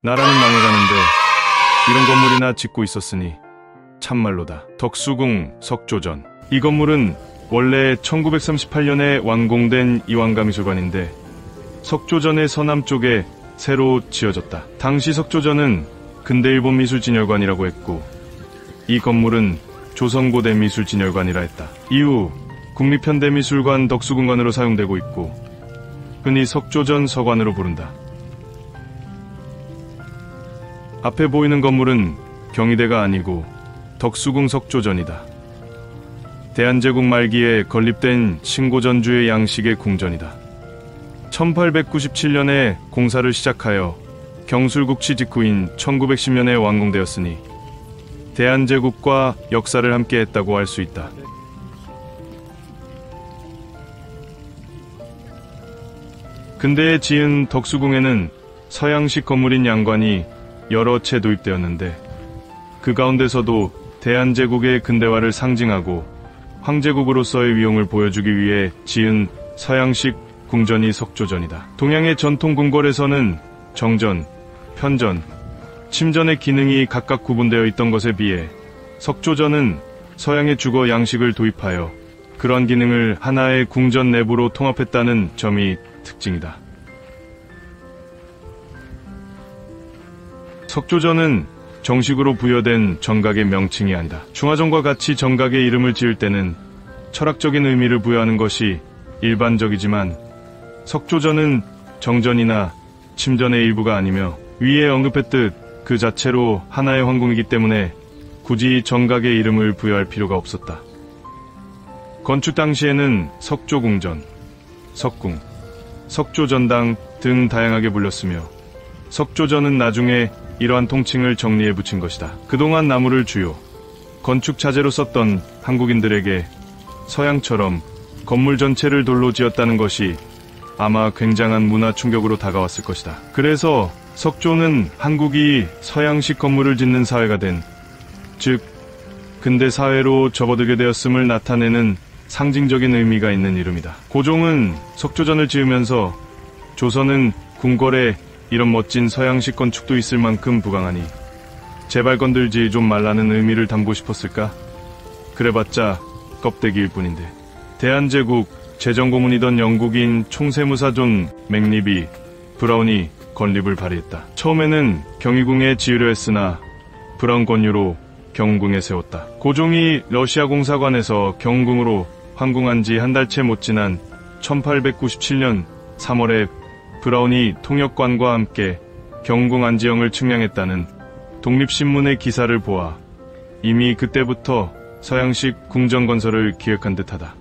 나라는 망해가는데 이런 건물이나 짓고 있었으니 참말로다. 덕수궁 석조전. 이 건물은 원래 1938년에 완공된 이완가미술관인데 석조전의 서남쪽에 새로 지어졌다. 당시 석조전은 근대일본 미술진열관이라고 했고 이 건물은 조선고대 미술진열관이라 했다. 이후 국립현대미술관 덕수궁관으로 사용되고 있고 흔히 석조전 서관으로 부른다. 앞에 보이는 건물은 경희대가 아니고 덕수궁 석조전이다. 대한제국 말기에 건립된 신고전주의 양식의 궁전이다. 1897년에 공사를 시작하여 경술국치 직후인 1910년에 완공되었으니 대한제국과 역사를 함께했다고 할 수 있다. 근대에 지은 덕수궁에는 서양식 건물인 양관이 여러 채 도입되었는데 그 가운데서도 대한제국의 근대화를 상징하고 황제국으로서의 위용을 보여주기 위해 지은 서양식 궁전이 석조전이다. 동양의 전통 궁궐에서는 정전, 편전, 침전의 기능이 각각 구분되어 있던 것에 비해 석조전은 서양의 주거 양식을 도입하여 그런 기능을 하나의 궁전 내부로 통합했다는 점이 특징이다. 석조전은 정식으로 부여된 정각의 명칭이 아니다. 중화전과 같이 정각의 이름을 지을 때는 철학적인 의미를 부여하는 것이 일반적이지만 석조전은 정전이나 침전의 일부가 아니며 위에 언급했듯 그 자체로 하나의 황궁이기 때문에 굳이 정각의 이름을 부여할 필요가 없었다. 건축 당시에는 석조궁전, 석궁, 석조전당 등 다양하게 불렸으며 석조전은 나중에 이러한 통칭을 정리해 붙인 것이다. 그동안 나무를 주요 건축 자재로 썼던 한국인들에게 서양처럼 건물 전체를 돌로 지었다는 것이 아마 굉장한 문화 충격으로 다가왔을 것이다. 그래서 석조는 한국이 서양식 건물을 짓는 사회가 된, 즉 근대 사회로 접어들게 되었음을 나타내는 상징적인 의미가 있는 이름이다. 고종은 석조전을 지으면서 조선은 궁궐에 이런 멋진 서양식 건축도 있을 만큼 부강하니 제발 건들지 좀 말라는 의미를 담고 싶었을까? 그래봤자 껍데기일 뿐인데. 대한제국 재정고문이던 영국인 총세무사 존 맥립이 브라운이 건립을 발의했다. 처음에는 경희궁에 지으려 했으나 브라운 권유로 경궁에 세웠다. 고종이 러시아 공사관에서 경궁으로 환궁한 지 한 달 채 못 지난 1897년 3월에 브라운이 통역관과 함께 경궁 안지형을 측량했다는 독립신문의 기사를 보아 이미 그때부터 서양식 궁전 건설을 기획한 듯하다.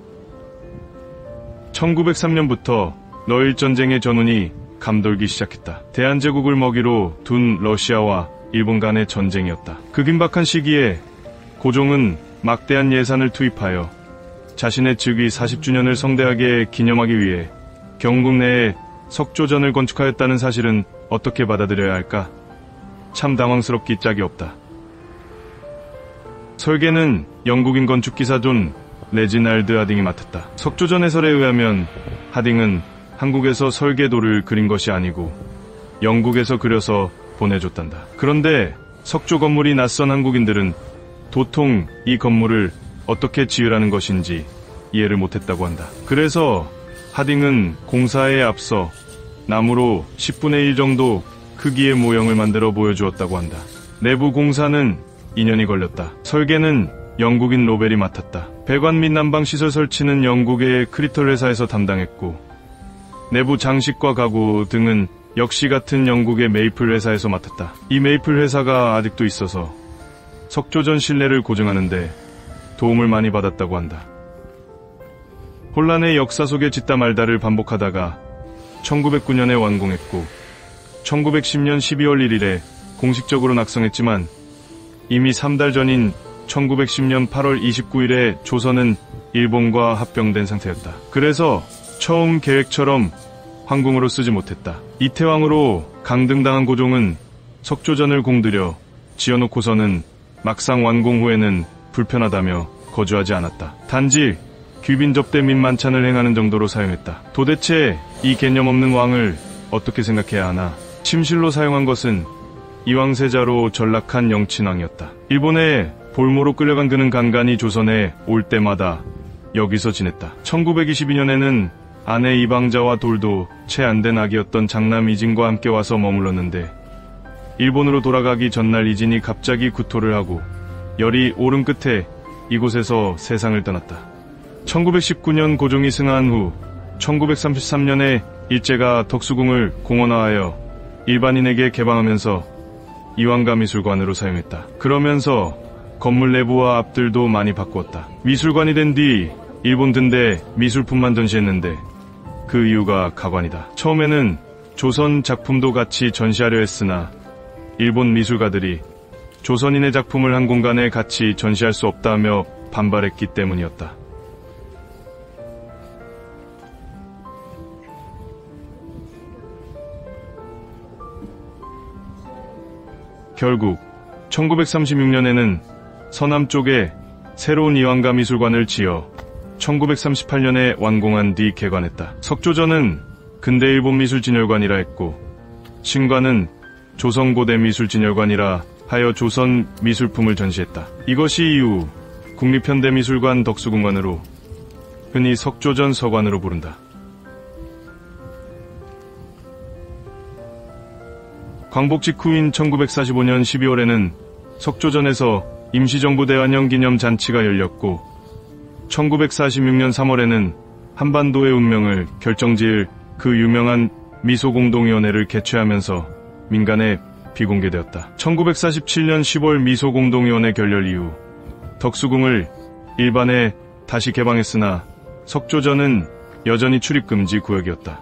1903년부터 러일 전쟁의 전운이 감돌기 시작했다. 대한제국을 먹이로 둔 러시아와 일본 간의 전쟁이었다. 그 긴박한 시기에 고종은 막대한 예산을 투입하여 자신의 즉위 40주년을 성대하게 기념하기 위해 경궁 내에 석조전을 건축하였다는 사실은 어떻게 받아들여야 할까? 참 당황스럽기 짝이 없다. 설계는 영국인 건축기사 존 레지날드 하딩이 맡았다. 석조전 해설에 의하면 하딩은 한국에서 설계도를 그린 것이 아니고 영국에서 그려서 보내줬단다. 그런데 석조 건물이 낯선 한국인들은 도통 이 건물을 어떻게 지으라는 것인지 이해를 못했다고 한다. 그래서 하딩은 공사에 앞서 나무로 10분의 1 정도 크기의 모형을 만들어 보여주었다고 한다. 내부 공사는 2년이 걸렸다. 설계는 영국인 로벨이 맡았다. 배관 및 난방 시설 설치는 영국의 크리털 회사에서 담당했고 내부 장식과 가구 등은 역시 같은 영국의 메이플 회사에서 맡았다. 이 메이플 회사가 아직도 있어서 석조전 신뢰를 고증하는데 도움을 많이 받았다고 한다. 혼란의 역사 속에 짓다 말다를 반복하다가 1909년에 완공했고 1910년 12월 1일에 공식적으로 낙성했지만 이미 3달 전인 1910년 8월 29일에 조선은 일본과 합병된 상태였다. 그래서 처음 계획처럼 황궁으로 쓰지 못했다. 이태왕으로 강등당한 고종은 석조전을 공들여 지어놓고서는 막상 완공 후에는 불편하다며 거주하지 않았다. 단지 귀빈 접대 및 만찬을 행하는 정도로 사용했다. 도대체 이 개념 없는 왕을 어떻게 생각해야 하나? 침실로 사용한 것은 이왕세자로 전락한 영친왕이었다. 일본에 볼모로 끌려간 그는 간간히 조선에 올 때마다 여기서 지냈다. 1922년에는 아내 이방자와 돌도 채 안 된 아기였던 장남 이진과 함께 와서 머물렀는데 일본으로 돌아가기 전날 이진이 갑자기 구토를 하고 열이 오른 끝에 이곳에서 세상을 떠났다. 1919년 고종이 승하한 후 1933년에 일제가 덕수궁을 공원화하여 일반인에게 개방하면서 이완가미술관으로 사용했다. 그러면서 건물 내부와 앞들도 많이 바꾸었다. 미술관이 된 뒤 일본 근대 미술품만 전시했는데 그 이유가 가관이다. 처음에는 조선 작품도 같이 전시하려 했으나 일본 미술가들이 조선인의 작품을 한 공간에 같이 전시할 수 없다며 반발했기 때문이었다. 결국 1936년에는 서남 쪽에 새로운 이완가 미술관을 지어 1938년에 완공한 뒤 개관했다. 석조전은 근대일본 미술진열관이라 했고 신관은 조선고대미술진열관이라 하여 조선 미술품을 전시했다. 이것이 이후 국립현대미술관 덕수궁관으로 흔히 석조전 서관으로 부른다. 광복 직후인 1945년 12월에는 석조전에서 임시정부 대환영 기념 잔치가 열렸고 1946년 3월에는 한반도의 운명을 결정지을 그 유명한 미소공동위원회를 개최하면서 민간에 비공개되었다. 1947년 10월 미소공동위원회 결렬 이후 덕수궁을 일반에 다시 개방했으나 석조전은 여전히 출입금지 구역이었다.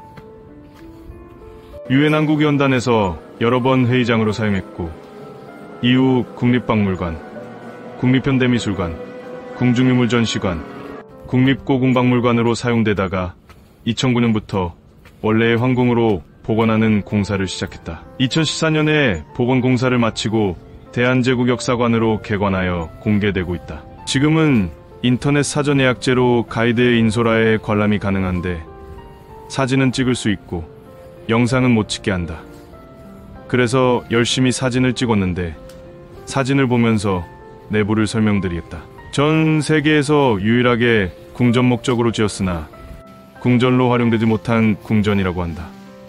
유엔 한국위원단에서 여러 번 회의장으로 사용했고 이후 국립박물관, 국립현대미술관, 궁중유물전시관, 국립고궁박물관으로 사용되다가 2009년부터 원래의 황궁으로 복원하는 공사를 시작했다. 2014년에 복원 공사를 마치고 대한제국역사관으로 개관하여 공개되고 있다. 지금은 인터넷 사전 예약제로 가이드의 인솔하에 관람이 가능한데 사진은 찍을 수 있고 영상은 못 찍게 한다. 그래서 열심히 사진을 찍었는데 사진을 보면서 내부를 설명드리겠다. 전 세계에서 유일하게 궁전 목적으로 지었으나 궁전로 활용되지 못한 궁전이라고 한다.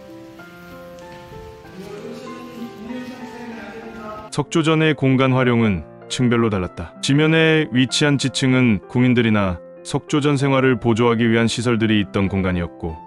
석조전의 공간 활용은 층별로 달랐다. 지면에 위치한 지층은 궁인들이나 석조전 생활을 보조하기 위한 시설들이 있던 공간이었고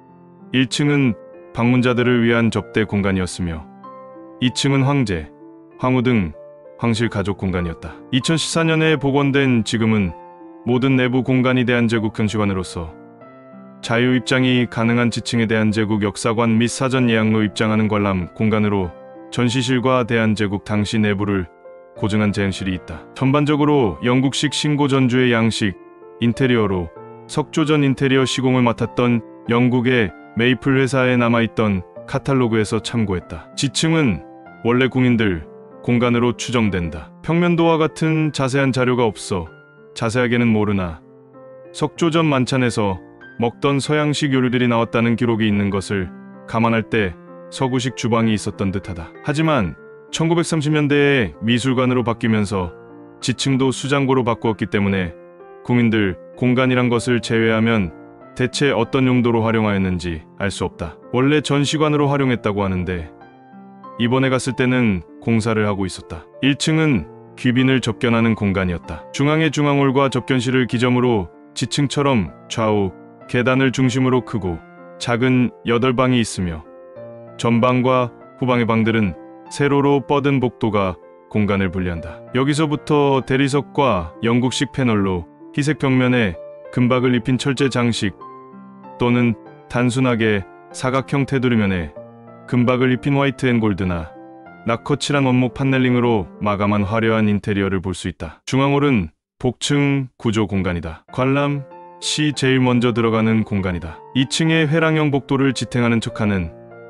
1층은 방문자들을 위한 접대 공간이었으며 2층은 황제, 황후 등 황실 가족 공간이었다. 2014년에 복원된 지금은 모든 내부 공간이 대한제국 현시관으로서 자유 입장이 가능한 지층에 대한제국 역사관 및 사전 예약로 입장하는 관람 공간으로 전시실과 대한제국 당시 내부를 고증한 재현실이 있다. 전반적으로 영국식 신고 전주의 양식 인테리어로 석조전 인테리어 시공을 맡았던 영국의 메이플 회사에 남아있던 카탈로그에서 참고했다. 지층은 원래 궁인들 공간으로 추정된다. 평면도와 같은 자세한 자료가 없어 자세하게는 모르나 석조전 만찬에서 먹던 서양식 요리들이 나왔다는 기록이 있는 것을 감안할 때 서구식 주방이 있었던 듯하다. 하지만 1930년대에 미술관으로 바뀌면서 지층도 수장고로 바꾸었기 때문에 궁인들 공간이란 것을 제외하면 대체 어떤 용도로 활용하였는지 알 수 없다. 원래 전시관으로 활용했다고 하는데 이번에 갔을 때는 공사를 하고 있었다. 1층은 귀빈을 접견하는 공간이었다. 중앙의 중앙홀과 접견실을 기점으로 지층처럼 좌우 계단을 중심으로 크고 작은 8방이 있으며 전방과 후방의 방들은 세로로 뻗은 복도가 공간을 분리한다. 여기서부터 대리석과 영국식 패널로 희색 벽면에 금박을 입힌 철제 장식 또는 단순하게 사각형 테두리면에 금박을 입힌 화이트 앤 골드나 락커 칠한 원목 판넬링으로 마감한 화려한 인테리어를 볼 수 있다. 중앙홀은 복층 구조 공간이다. 관람 시 제일 먼저 들어가는 공간이다. 2층의 회랑형 복도를 지탱하는 척하는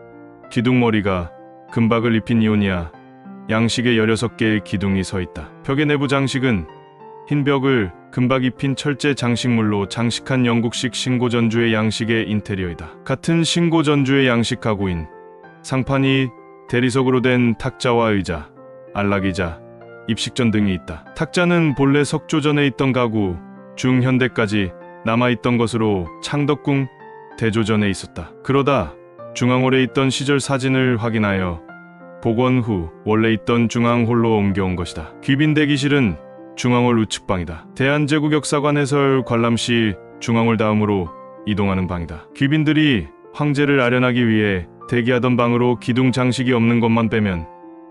기둥머리가 금박을 입힌 이오니아 양식의 16개의 기둥이 서 있다. 벽의 내부 장식은 흰 벽을 금박 입힌 철제 장식물로 장식한 영국식 신고전주의 양식의 인테리어이다. 같은 신고전주의 양식 가구인 상판이 대리석으로 된 탁자와 의자, 안락의자, 입식전 등이 있다. 탁자는 본래 석조전에 있던 가구, 중현대까지 남아있던 것으로 창덕궁 대조전에 있었다. 그러다 중앙홀에 있던 시절 사진을 확인하여 복원 후 원래 있던 중앙홀로 옮겨온 것이다. 귀빈 대기실은 중앙홀 우측방이다. 대한제국역사관 해설 관람시 중앙홀 다음으로 이동하는 방이다. 귀빈들이 황제를 아련하기 위해 대기하던 방으로 기둥 장식이 없는 것만 빼면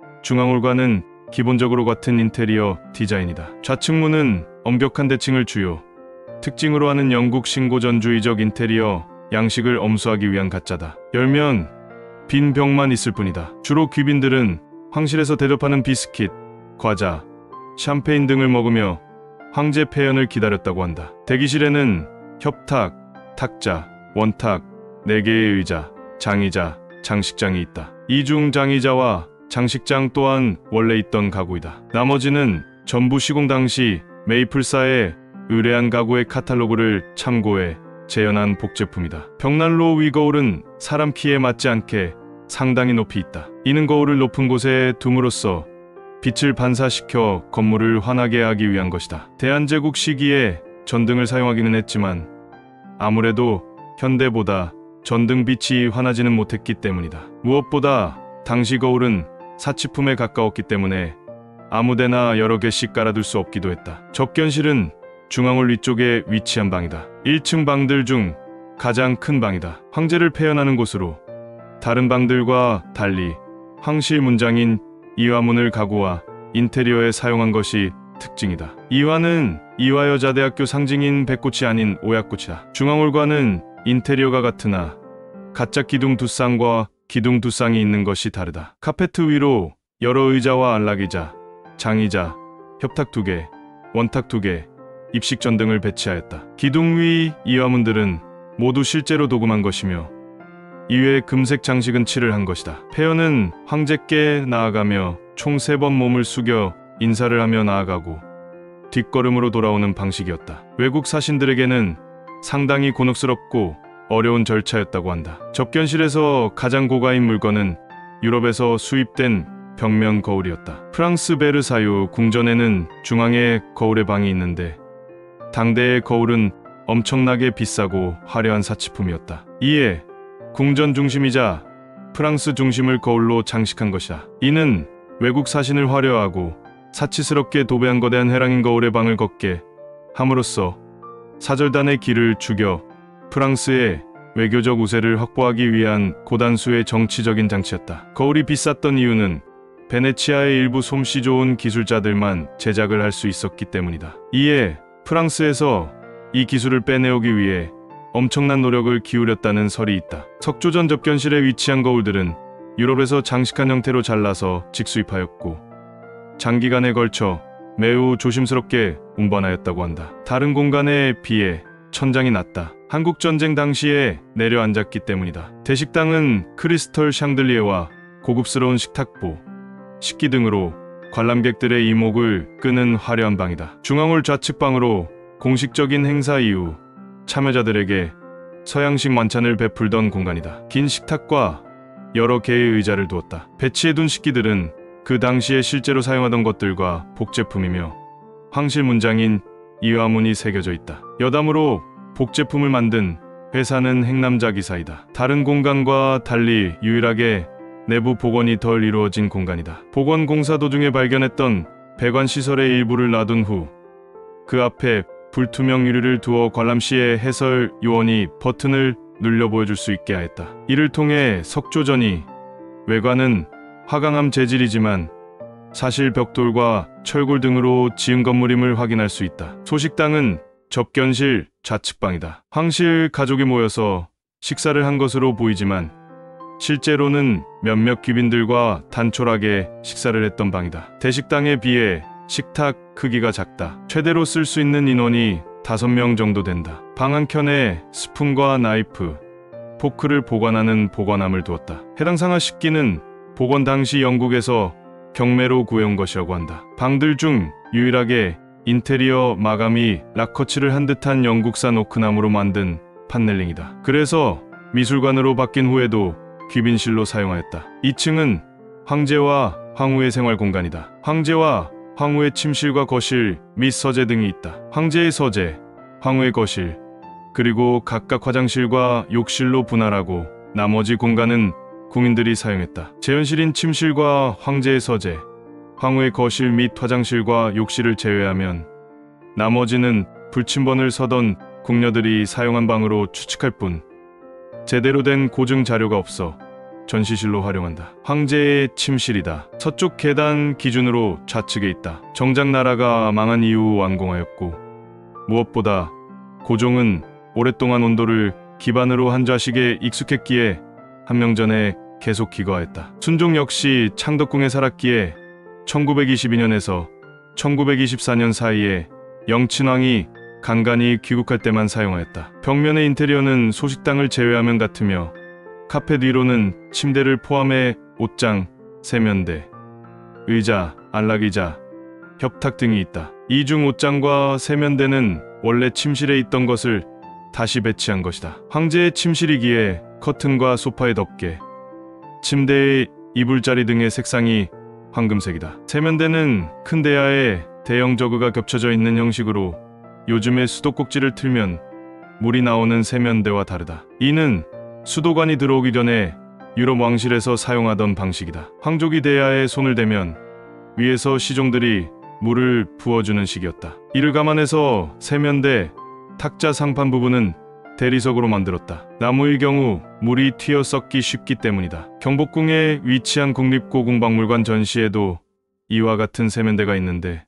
중앙홀과는 기본적으로 같은 인테리어 디자인이다. 좌측 문은 엄격한 대칭을 주요 특징으로 하는 영국 신고전주의적 인테리어 양식을 엄수하기 위한 가짜다. 열면 빈 벽만 있을 뿐이다. 주로 귀빈들은 황실에서 대접하는 비스킷, 과자, 샴페인 등을 먹으며 황제 폐연을 기다렸다고 한다. 대기실에는 협탁, 탁자, 원탁, 4개의 의자, 장의자, 장식장이 있다. 이 중 장의자와 장식장 또한 원래 있던 가구이다. 나머지는 전부 시공 당시 메이플사의 의뢰한 가구의 카탈로그를 참고해 재현한 복제품이다. 벽난로 위 거울은 사람 키에 맞지 않게 상당히 높이 있다. 이는 거울을 높은 곳에 둠으로써 빛을 반사시켜 건물을 환하게 하기 위한 것이다. 대한제국 시기에 전등을 사용하기는 했지만 아무래도 현대보다 전등 빛이 환하지는 못했기 때문이다. 무엇보다 당시 거울은 사치품에 가까웠기 때문에 아무데나 여러 개씩 깔아둘 수 없기도 했다. 접견실은 중앙홀 위쪽에 위치한 방이다. 1층 방들 중 가장 큰 방이다. 황제를 폐연하는 곳으로 다른 방들과 달리 황실 문장인 이화문을 가구와 인테리어에 사용한 것이 특징이다. 이화는 이화여자대학교 상징인 백꽃이 아닌 오약꽃이다. 중앙홀과는 인테리어가 같으나 가짜 기둥 두 쌍과 기둥 두 쌍이 있는 것이 다르다. 카페트 위로 여러 의자와 안락의자, 장의자, 협탁 2개, 원탁 2개, 입식전 등을 배치하였다. 기둥 위 이화문들은 모두 실제로 도금한 것이며 이외에 금색 장식은 칠을 한 것이다. 폐연은 황제께 나아가며 총 3번 몸을 숙여 인사를 하며 나아가고 뒷걸음으로 돌아오는 방식이었다. 외국 사신들에게는 상당히 곤혹스럽고 어려운 절차였다고 한다. 접견실에서 가장 고가인 물건은 유럽에서 수입된 벽면 거울이었다. 프랑스 베르사유 궁전에는 중앙에 거울의 방이 있는데 당대의 거울은 엄청나게 비싸고 화려한 사치품이었다. 이에 궁전 중심이자 프랑스 중심을 거울로 장식한 것이다. 이는 외국 사신을 화려하고 사치스럽게 도배한 거대한 회랑인 거울의 방을 걷게 함으로써 사절단의 길을 죽여 프랑스의 외교적 우세를 확보하기 위한 고단수의 정치적인 장치였다. 거울이 비쌌던 이유는 베네치아의 일부 솜씨 좋은 기술자들만 제작을 할 수 있었기 때문이다. 이에 프랑스에서 이 기술을 빼내오기 위해 엄청난 노력을 기울였다는 설이 있다. 석조전 접견실에 위치한 거울들은 유럽에서 장식한 형태로 잘라서 직수입하였고 장기간에 걸쳐 매우 조심스럽게 운반하였다고 한다. 다른 공간에 비해 천장이 낮다. 한국전쟁 당시에 내려앉았기 때문이다. 대식당은 크리스털 샹들리에와 고급스러운 식탁보, 식기 등으로 관람객들의 이목을 끄는 화려한 방이다. 중앙홀 좌측 방으로 공식적인 행사 이후 참여자들에게 서양식 만찬을 베풀던 공간이다. 긴 식탁과 여러 개의 의자를 두었다. 배치해둔 식기들은 그 당시에 실제로 사용하던 것들과 복제품이며 황실 문장인 이화문이 새겨져 있다. 여담으로 복제품을 만든 회사는 행남자기사이다. 다른 공간과 달리 유일하게 내부 복원이 덜 이루어진 공간이다. 복원 공사 도중에 발견했던 배관시설의 일부를 놔둔 후 그 앞에 불투명 유리를 두어 관람시의 해설 요원이 버튼을 눌려 보여줄 수 있게 하였다. 이를 통해 석조전이 외관은 화강암 재질이지만 사실 벽돌과 철골 등으로 지은 건물임을 확인할 수 있다. 소식당은 접견실 좌측방이다. 황실 가족이 모여서 식사를 한 것으로 보이지만 실제로는 몇몇 귀빈들과 단촐하게 식사를 했던 방이다. 대식당에 비해 식탁 크기가 작다. 최대로 쓸 수 있는 인원이 5명 정도 된다. 방 한켠에 스푼과 나이프, 포크를 보관하는 보관함을 두었다. 해당 상하 식기는 복원 당시 영국에서 경매로 구해온 것이라고 한다. 방들 중 유일하게 인테리어 마감이 락커치를 한 듯한 영국산 오크나무로 만든 판넬링이다. 그래서 미술관으로 바뀐 후에도 귀빈실로 사용하였다. 2층은 황제와 황후의 생활 공간이다. 황제와 황후의 침실과 거실 및 서재 등이 있다. 황제의 서재, 황후의 거실, 그리고 각각 화장실과 욕실로 분할하고 나머지 공간은 궁인들이 사용했다. 재현실인 침실과 황제의 서재, 황후의 거실 및 화장실과 욕실을 제외하면 나머지는 불침번을 서던 궁녀들이 사용한 방으로 추측할 뿐 제대로 된 고증 자료가 없어 전시실로 활용한다. 황제의 침실이다. 서쪽 계단 기준으로 좌측에 있다. 정작 나라가 망한 이후 완공하였고 무엇보다 고종은 오랫동안 온도를 기반으로 한 좌식에 익숙했기에 한명전에 계속 기거하였다. 순종 역시 창덕궁에 살았기에 1922년에서 1924년 사이에 영친왕이 간간히 귀국할 때만 사용하였다. 벽면의 인테리어는 소식당을 제외하면 같으며 카펫 위로는 침대를 포함해 옷장, 세면대, 의자, 안락의자, 협탁 등이 있다. 이 중 옷장과 세면대는 원래 침실에 있던 것을 다시 배치한 것이다. 황제의 침실이기에 커튼과 소파의 덮개, 침대의 이불자리 등의 색상이 황금색이다. 세면대는 큰 대야에 대형 저그가 겹쳐져 있는 형식으로 요즘의 수도꼭지를 틀면 물이 나오는 세면대와 다르다. 이는 수도관이 들어오기 전에 유럽 왕실에서 사용하던 방식이다. 황족이 대야에 손을 대면 위에서 시종들이 물을 부어주는 식이었다. 이를 감안해서 세면대, 탁자 상판 부분은 대리석으로 만들었다. 나무의 경우 물이 튀어 썩기 쉽기 때문이다. 경복궁에 위치한 국립고궁박물관 전시에도 이와 같은 세면대가 있는데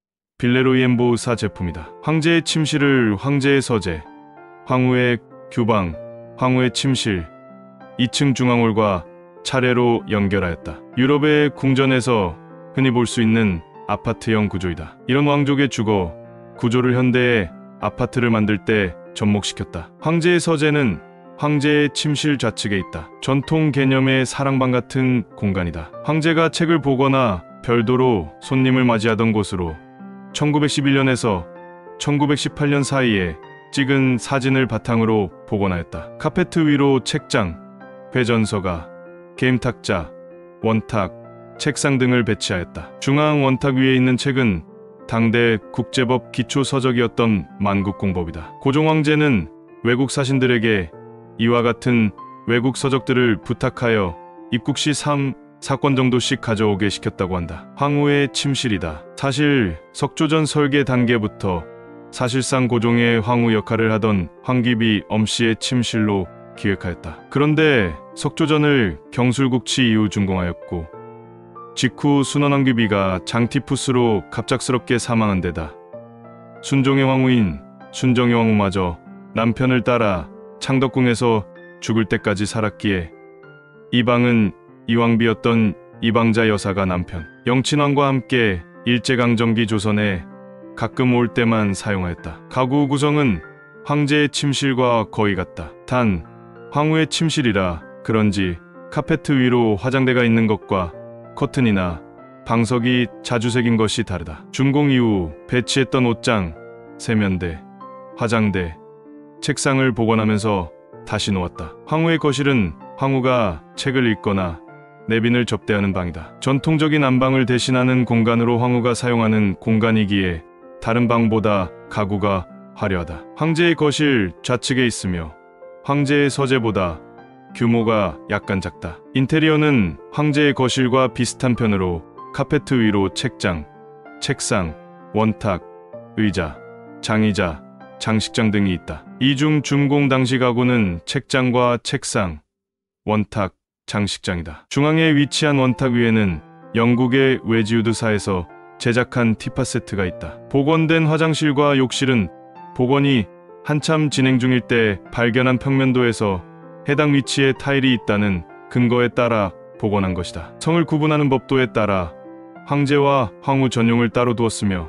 빌레로이엠보우사 제품이다. 황제의 침실을 황제의 서재, 황후의 규방, 황후의 침실, 2층 중앙홀과 차례로 연결하였다. 유럽의 궁전에서 흔히 볼 수 있는 아파트형 구조이다. 이런 왕족의 주거 구조를 현대의 아파트를 만들 때 접목시켰다. 황제의 서재는 황제의 침실 좌측에 있다. 전통 개념의 사랑방 같은 공간이다. 황제가 책을 보거나 별도로 손님을 맞이하던 곳으로 1911년에서 1918년 사이에 찍은 사진을 바탕으로 복원하였다. 카페트 위로 책장, 회전서가, 게임탁자, 원탁, 책상 등을 배치하였다. 중앙 원탁 위에 있는 책은 당대 국제법 기초서적이었던 만국공법이다. 고종 황제는 외국 사신들에게 이와 같은 외국 서적들을 부탁하여 입국 시 3사권 정도씩 가져오게 시켰다고 한다. 황후의 침실이다. 사실 석조전 설계 단계부터 사실상 고종의 황후 역할을 하던 황귀비 엄씨의 침실로 기획하였다. 그런데 석조전을 경술국치 이후 준공하였고 직후 순원왕귀비가 장티푸스로 갑작스럽게 사망한 데다 순종의 황후인 순정의 황후마저 남편을 따라 창덕궁에서 죽을 때까지 살았기에 이방은 이왕비였던 이방자 여사가 남편 영친왕과 함께 일제강점기 조선에 가끔 올 때만 사용하였다. 가구 구성은 황제의 침실과 거의 같다. 단 황후의 침실이라 그런지 카페트 위로 화장대가 있는 것과 커튼이나 방석이 자주 새긴 것이 다르다. 준공 이후 배치했던 옷장, 세면대, 화장대, 책상을 복원하면서 다시 놓았다. 황후의 거실은 황후가 책을 읽거나 내빈을 접대하는 방이다. 전통적인 안방을 대신하는 공간으로 황후가 사용하는 공간이기에 다른 방보다 가구가 화려하다. 황제의 거실 좌측에 있으며 황제의 서재보다 규모가 약간 작다. 인테리어는 황제의 거실과 비슷한 편으로 카페트 위로 책장, 책상, 원탁, 의자, 장의자, 장식장 등이 있다. 이 중 준공 당시 가구는 책장과 책상, 원탁, 장식장이다. 중앙에 위치한 원탁 위에는 영국의 웨지우드사에서 제작한 티파 세트가 있다. 복원된 화장실과 욕실은 복원이 한참 진행 중일 때 발견한 평면도에서 해당 위치에 타일이 있다는 근거에 따라 복원한 것이다. 성을 구분하는 법도에 따라 황제와 황후 전용을 따로 두었으며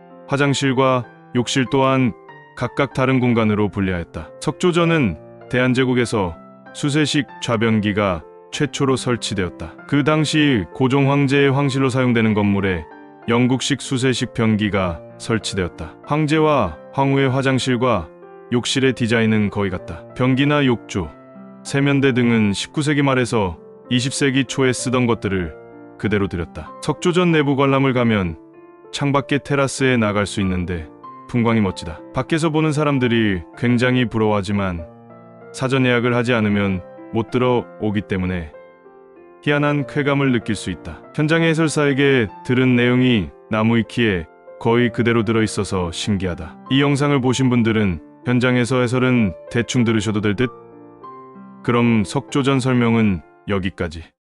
화장실과 욕실 또한 각각 다른 공간으로 분리하였다. 석조전은 대한제국에서 수세식 좌변기가 최초로 설치되었다. 그 당시 고종 황제의 황실로 사용되는 건물에 영국식 수세식 변기가 설치되었다. 황제와 황후의 화장실과 욕실의 디자인은 거의 같다. 변기나 욕조, 세면대 등은 19세기 말에서 20세기 초에 쓰던 것들을 그대로 드렸다. 석조전 내부 관람을 가면 창밖에 테라스에 나갈 수 있는데 풍광이 멋지다. 밖에서 보는 사람들이 굉장히 부러워하지만 사전 예약을 하지 않으면 못 들어오기 때문에 희한한 쾌감을 느낄 수 있다. 현장의 해설사에게 들은 내용이 나무위키에 거의 그대로 들어있어서 신기하다. 이 영상을 보신 분들은 현장에서 해설은 대충 들으셔도 될 듯? 그럼 석조전 설명은 여기까지.